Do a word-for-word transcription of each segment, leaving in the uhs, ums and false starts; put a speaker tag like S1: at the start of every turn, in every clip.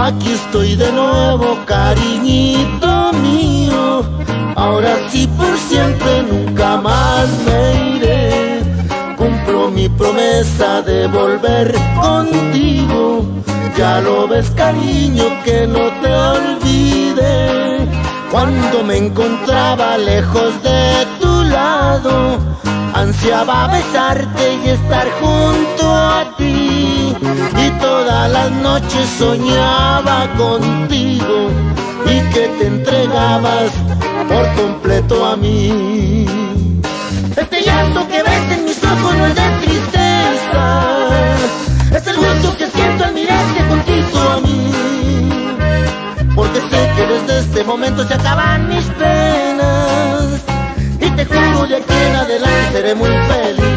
S1: Aquí estoy de nuevo, cariñito mío. Ahora sí por siempre nunca más me iré. Cumplo mi promesa de volver contigo. Ya lo ves, cariño, que no te olvidé. Cuando me encontraba lejos de tu lado, ansiaba besarte y estar junto a ti. Y todas las noches soñaba contigo y que te entregabas por completo a mí. Este llanto que ves en mis ojos no es de tristeza, es el gusto que siento al mirarte junto a mí. Porque sé que desde este momento se acaban mis penas y te juro de aquí en adelante seré muy feliz.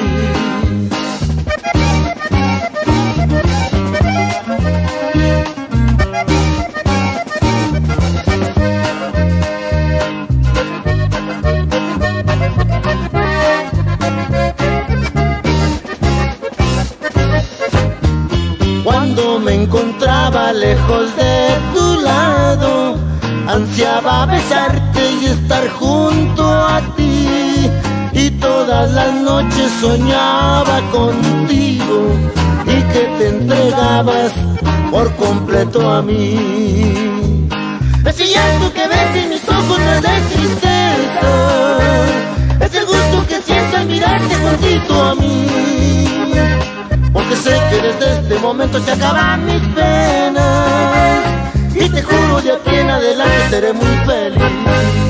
S1: Cuando me encontraba lejos de tu lado, ansiaba besarte y estar junto a ti. Y todas las noches soñaba contigo y que te entregabas por completo a mí. Ese llanto que ves en mis ojos no es de tristeza, es el gusto que siento al mirarte junto a mí. Porque sé que desde este momento se acaban mis penas y te juro de aquí en adelante seré muy feliz.